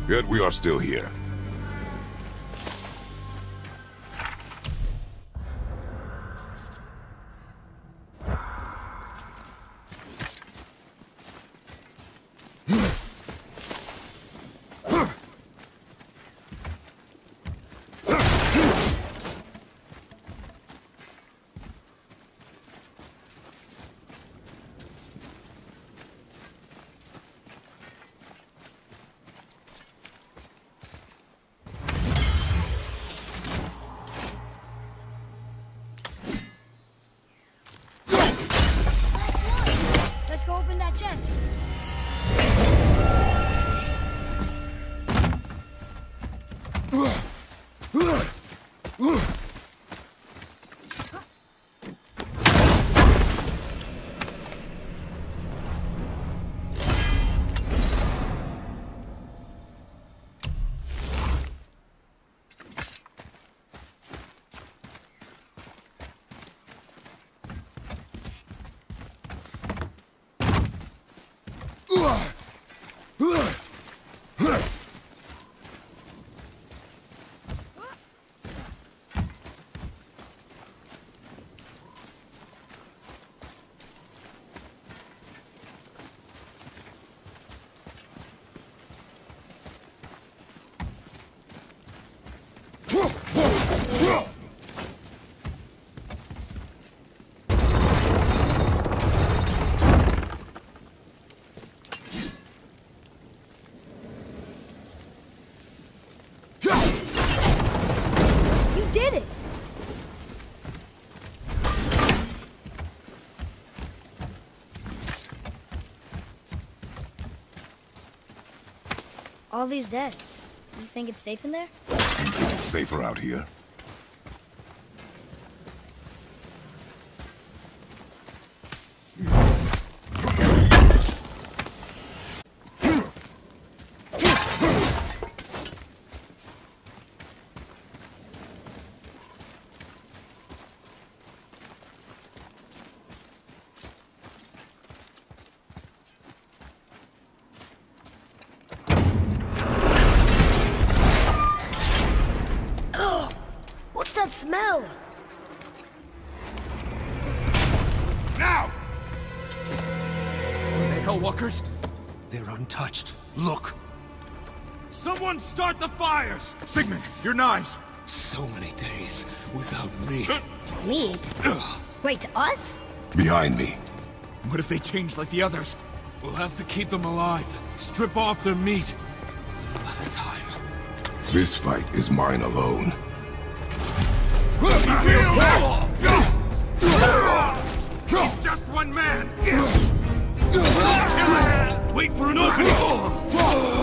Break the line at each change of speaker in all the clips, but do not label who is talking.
Yet we are still here.
Let's go open that chest. You did it! All these dead. You think it's safe in there?
It's safer out here.
What's that smell?
Now! Are they Hellwalkers? They're untouched. Look! Someone start the fires! Sigmund, your knives! So many days without meat.
Meat? Wait, us?
Behind me.
What if they change like the others? We'll have to keep them alive. Strip off their meat. A little at a time.
This fight is mine alone.
He's just one man! Wait for an opening!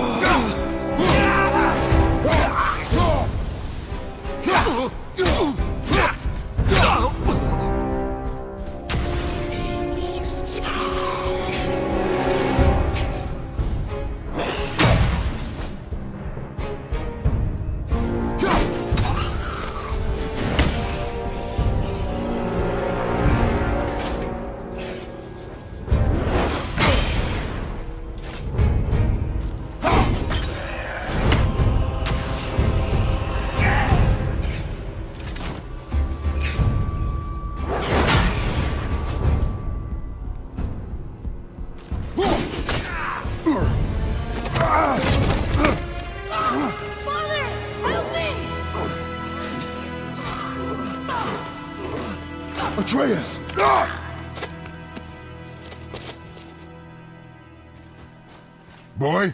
Father! Help me!
Atreus! Boy?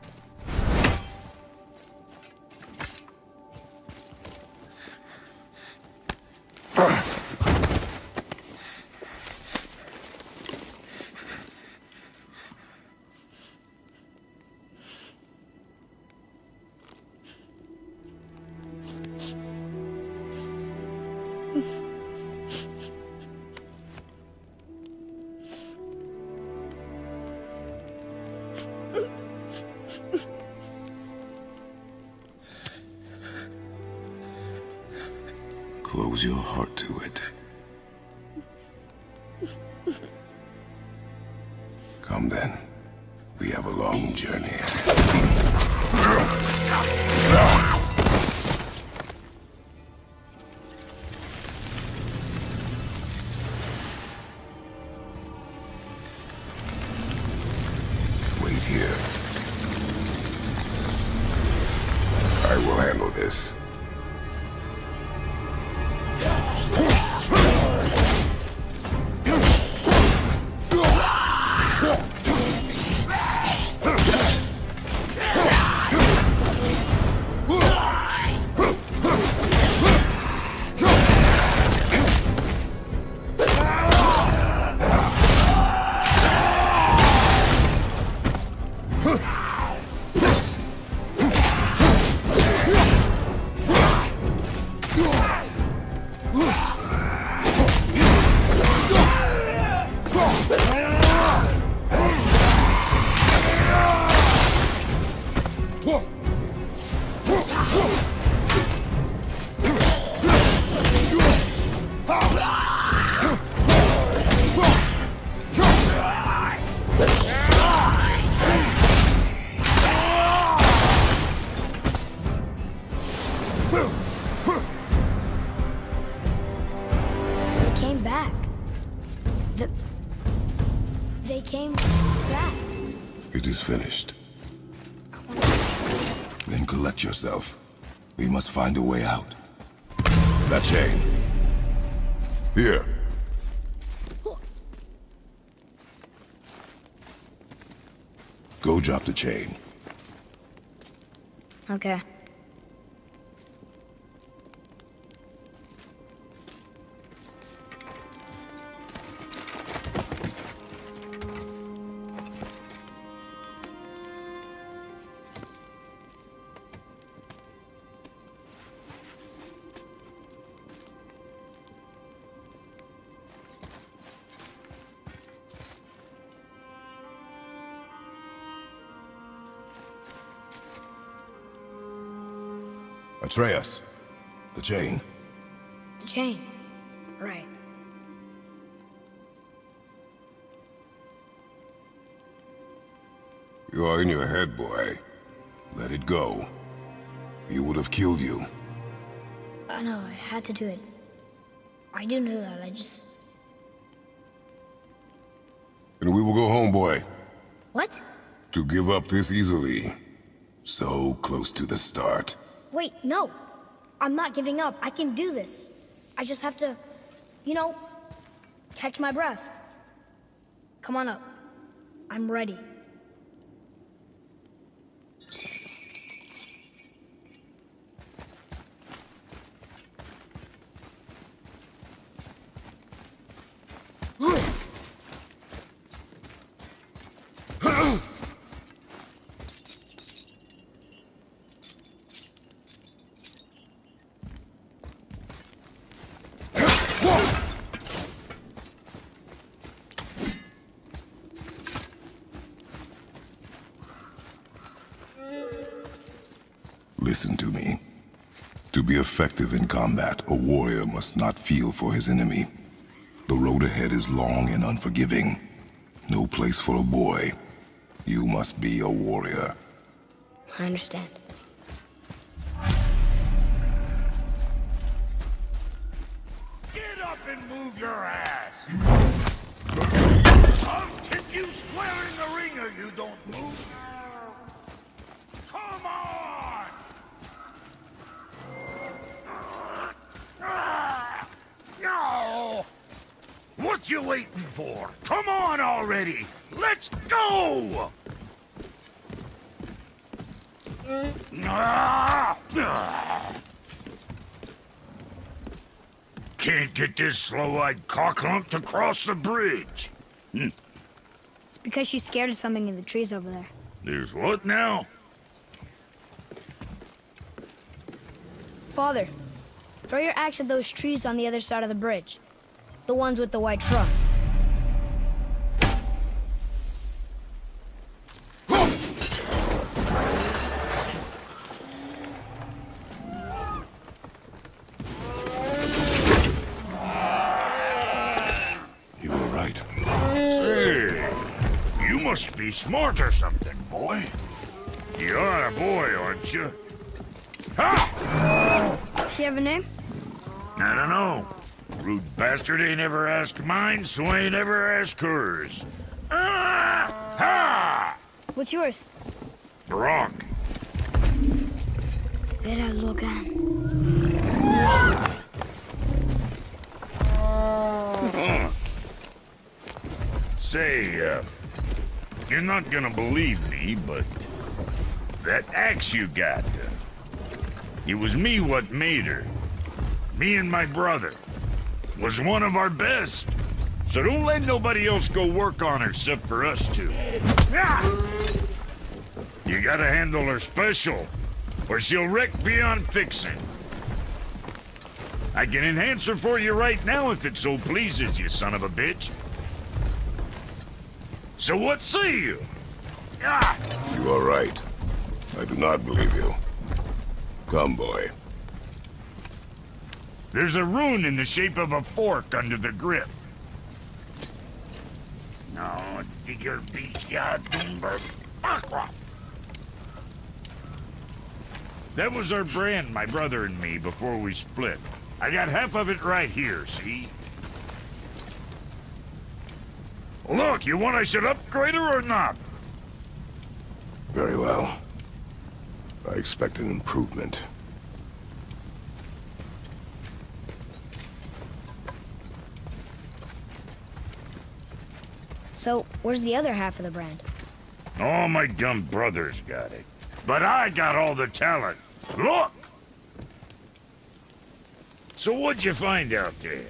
Close your heart to it. Come then. We have a long journey ahead. Wait here. I will handle this.
They came back.
It is finished. Then collect yourself. We must find a way out. That chain. Here. Go drop the chain.
Okay.
Atreus. The chain.
The chain. Right.
You are in your head, boy. Let it go. He would have killed you.
I know, I had to do it. I do know that,
And we will go home, boy.
What?
To give up this easily. So close to the start.
Wait, no. I'm not giving up. I can do this. I just have to, catch my breath. Come on up. I'm ready.
Listen to me. To be effective in combat, a warrior must not feel for his enemy. The road ahead is long and unforgiving. No place for a boy. You must be a warrior.
I understand.
Get up and move your ass! I'll tip you square in the ringer, you don't move! Come on! No! What you waiting for? Come on already! Let's go! Can't get this slow-eyed cocklump to cross the bridge.
It's because she's scared of something in the trees over there.
There's what now?
Father, throw your axe at those trees on the other side of the bridge. The ones with the white trunks.
You were right.
Say, you must be smart or something, boy. You're a boy, aren't you? Ha!
She have a name?
I don't know. Rude bastard ain't ever asked mine, so ain't ever asked hers. Ah! Ha!
What's yours?
Brock.
Vera Logan.
Say, you're not gonna believe me, but that axe you got, it was me what made her. Me and my brother. Was one of our best. So don't let nobody else go work on her except for us two. Ah! You gotta handle her special, or she'll wreck beyond fixing. I can enhance her for you right now if it so pleases you, son of a bitch. So what say you? Ah!
You are right. I do not believe you. Come, boy.
There's a rune in the shape of a fork under the grip. No, digger beach ya dumber. That was our brand, my brother and me, before we split. I got half of it right here, see? Look, you want I should upgrade her or not?
Very well. I expect an improvement.
So, where's the other half of the brand?
All my dumb brothers got it. But I got all the talent. Look! So what'd you find out there?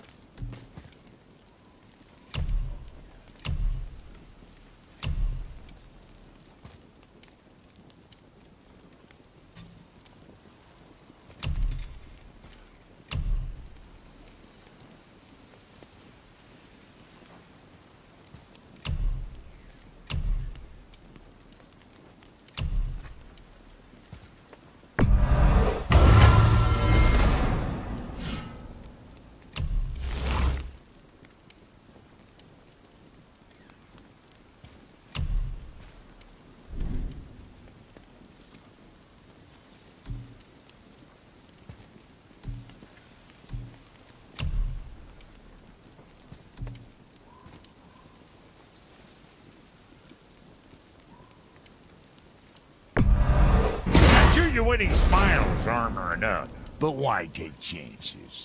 Your winning smiles armor enough, but why take chances?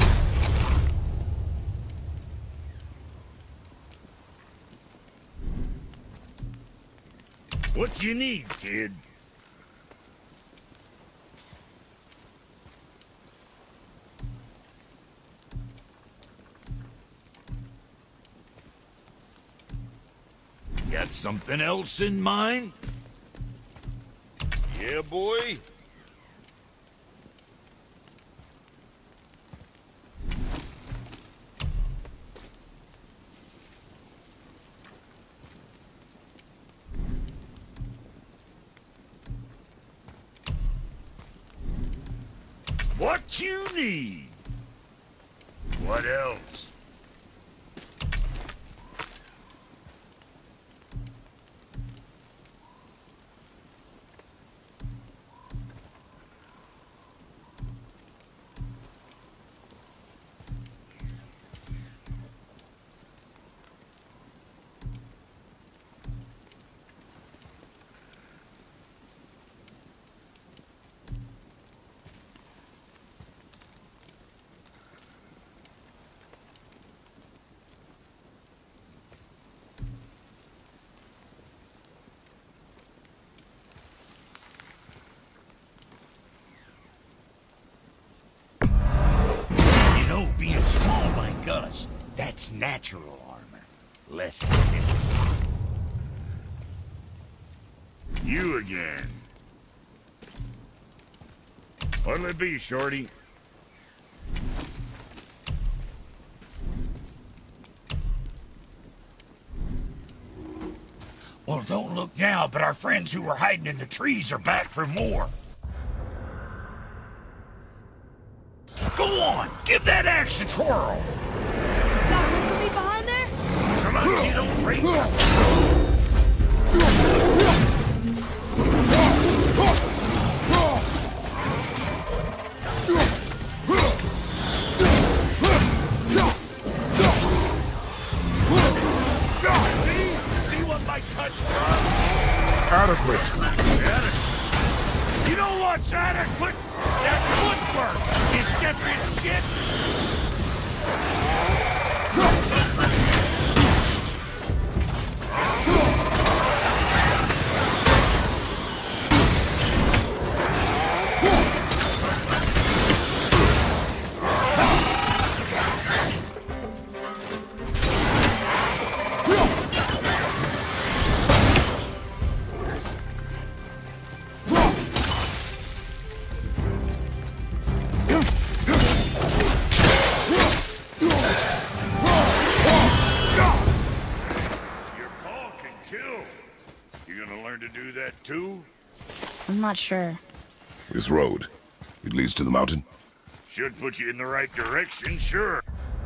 What you need, kid? Got something else in mind? Yeah, boy. What you need? What else? Being small like us, that's natural armor. Less difficult. You again. What'll it be, shorty? Well, don't look now, but our friends who were hiding in the trees are back for more. Go on, give that axe a twirl.
Got room for me behind there?
Come on, you don't break.
Adequate.
You know what's adequate? That footwork, you stepping shit! To do that too?
I'm not sure.
This road, it leads to the mountain?
Should put you in the right direction, sure.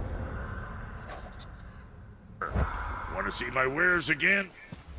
Want to see my wares again?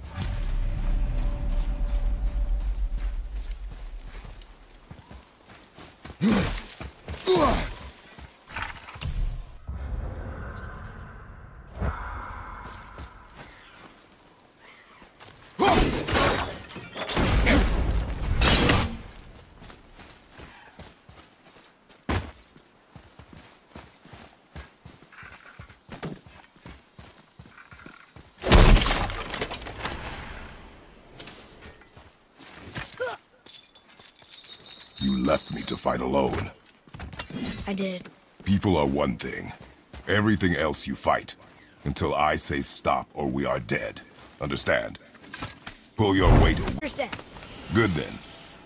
You left me to fight alone.
I did.
People are one thing. Everything else you fight. Until I say stop or we are dead. Understand? Pull your weight.
Understand.
Good then.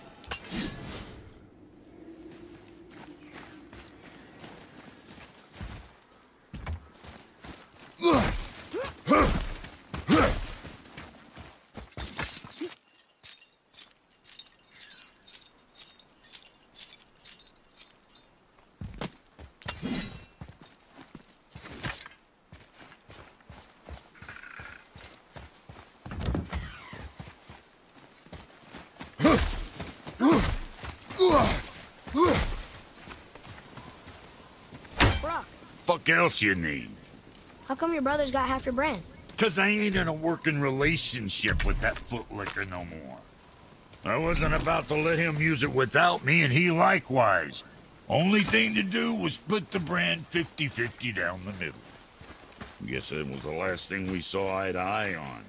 Fuck else you need?
How come your brother's got half your brand?
Cause I ain't in a working relationship with that footlicker no more. I wasn't about to let him use it without me, and he likewise. Only thing to do was split the brand 50-50 down the middle. Guess that was the last thing we saw eye to eye on.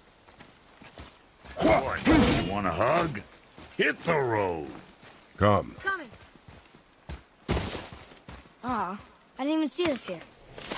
What, you want a hug? Hit the road.
Come.
Coming. Aw, I didn't even see this here.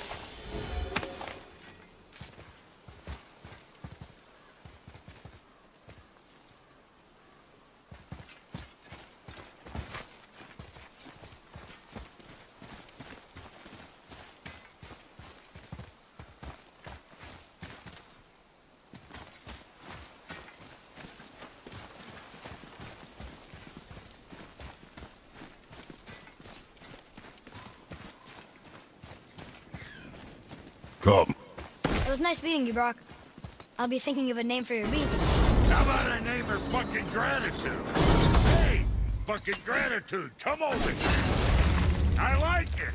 Come.
It was nice meeting you, Brock. I'll be thinking of a name for your beast.
How about I name her fucking Gratitude? Hey, fucking Gratitude, come over here. I like it.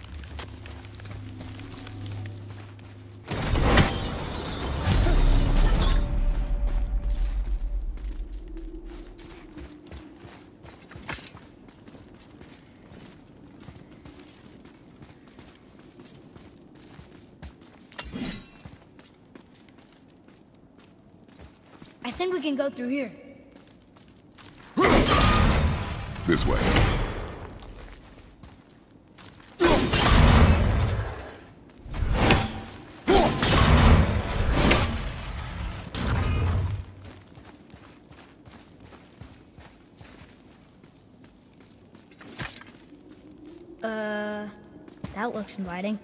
I think we can go through here.
This way.
That looks inviting.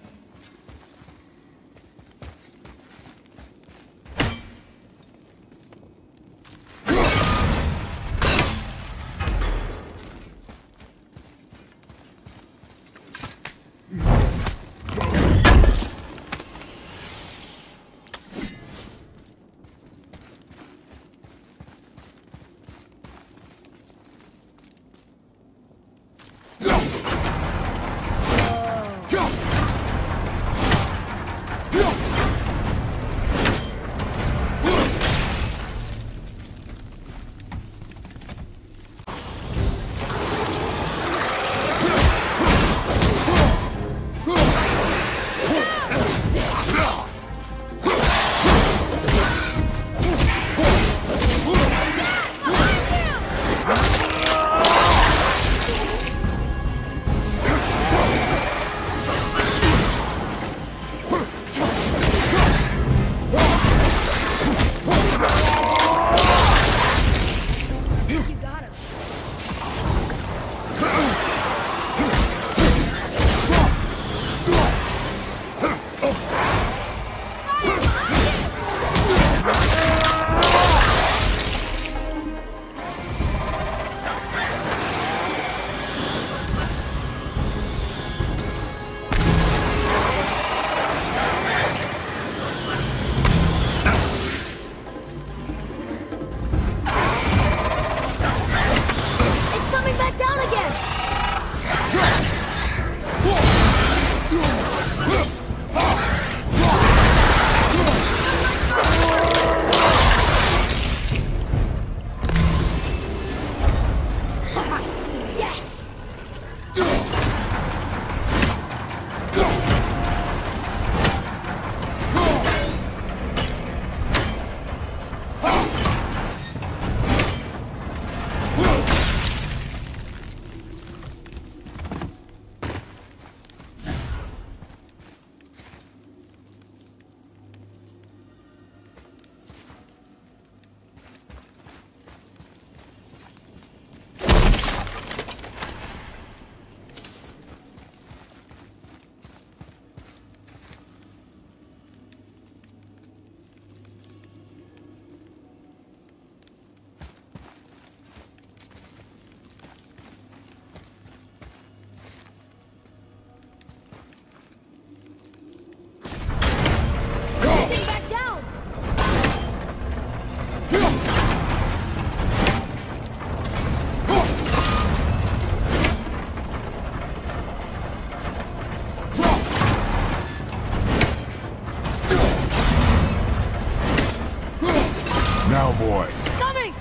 cowboy.
Coming!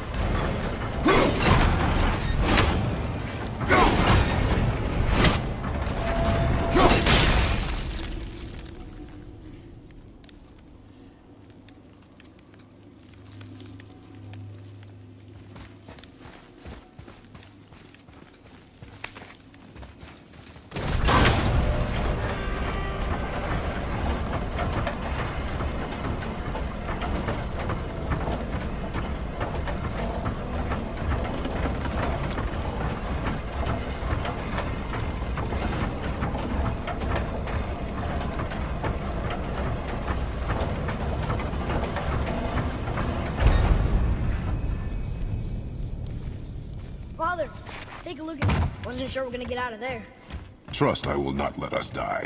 Father, take a look at me. Wasn't sure we're gonna get out of there.
Trust I will not let us die.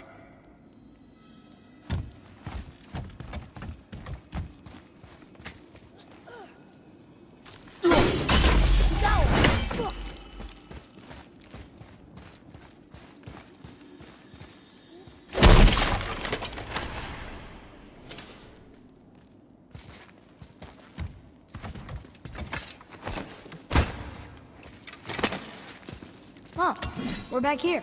Oh, we're back here.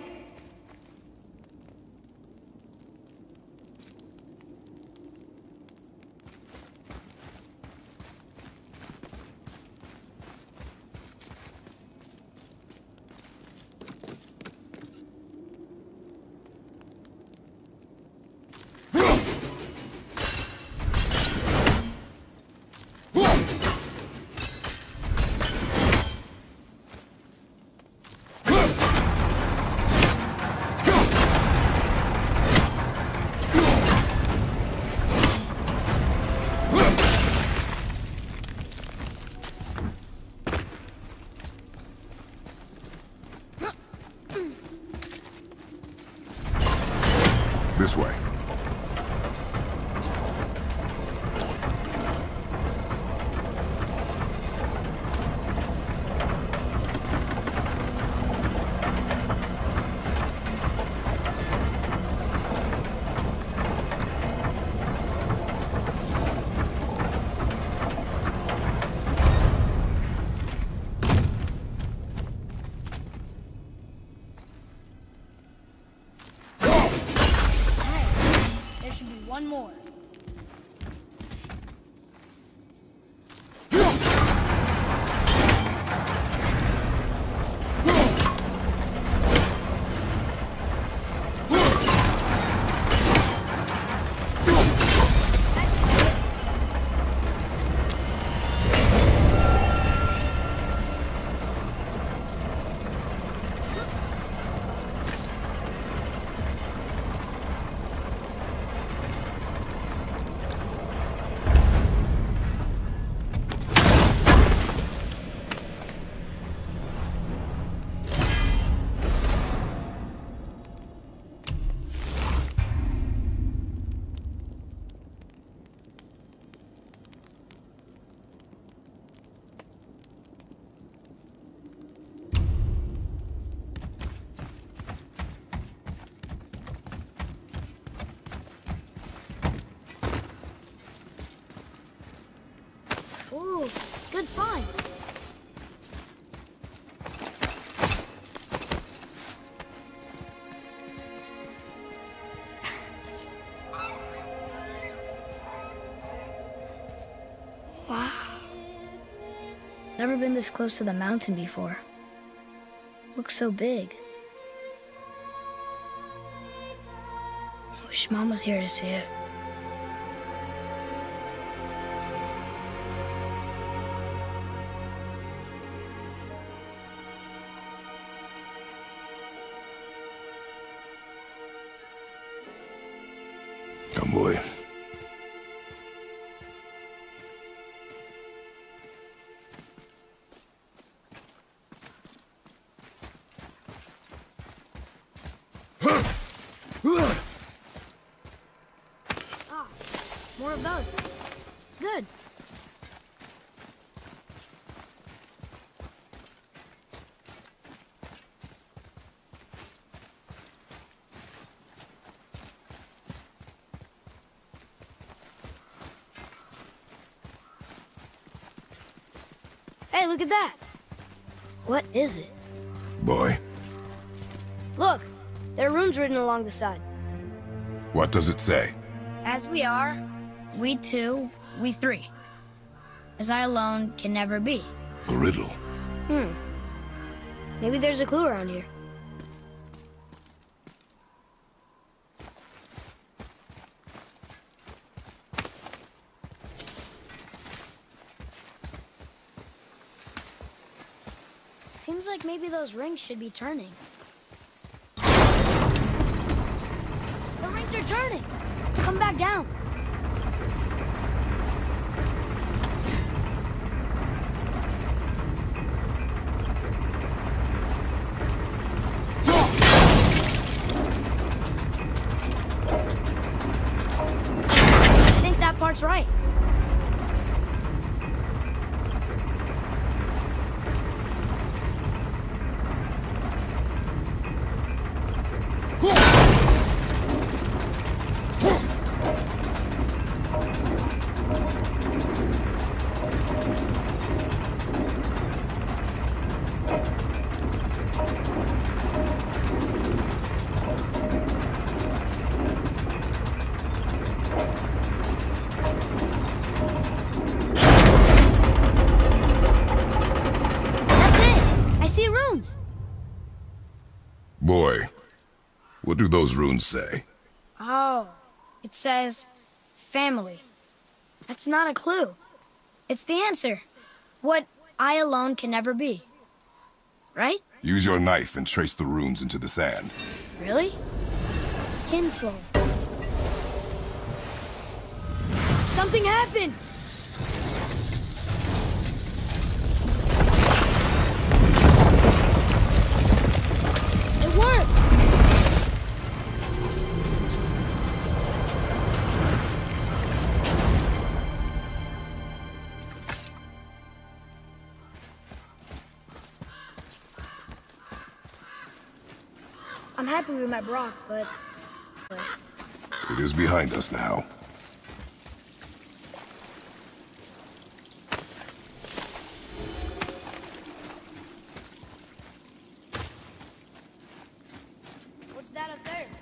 This way.
There should be one more. Ooh, good find. Wow. Never been this close to the mountain before. Looks so big. Wish Mom was here to see it.
Come, boy.
Ah, more of those. Good. Hey, look at that. What is it?
Boy,
Look, there are runes written along the side.
what does it say?
As we are, we two, we three. As I alone can never be.
A riddle.
Maybe there's a clue around here. Seems like maybe those rings should be turning. The rings are turning! Come back down! I think that part's right.
Boy, what do those runes say?
Oh, it says family. That's not a clue. It's the answer. What I alone can never be. Right?
Use your knife and trace the runes into the sand.
Really? Kinslow. Something happened! It worked! I'm happy we met Brock, but...
It is behind us now.
What's that up there?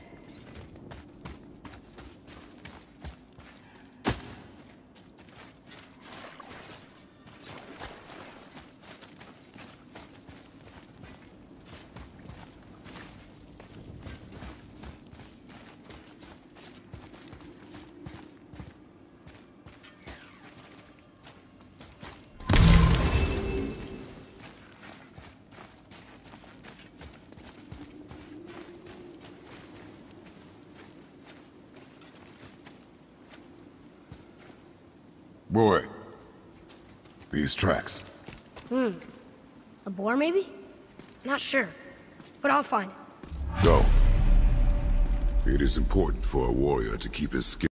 Boy, these tracks.
A boar, maybe? Not sure, but I'll find it.
Go. It is important for a warrior to keep his skin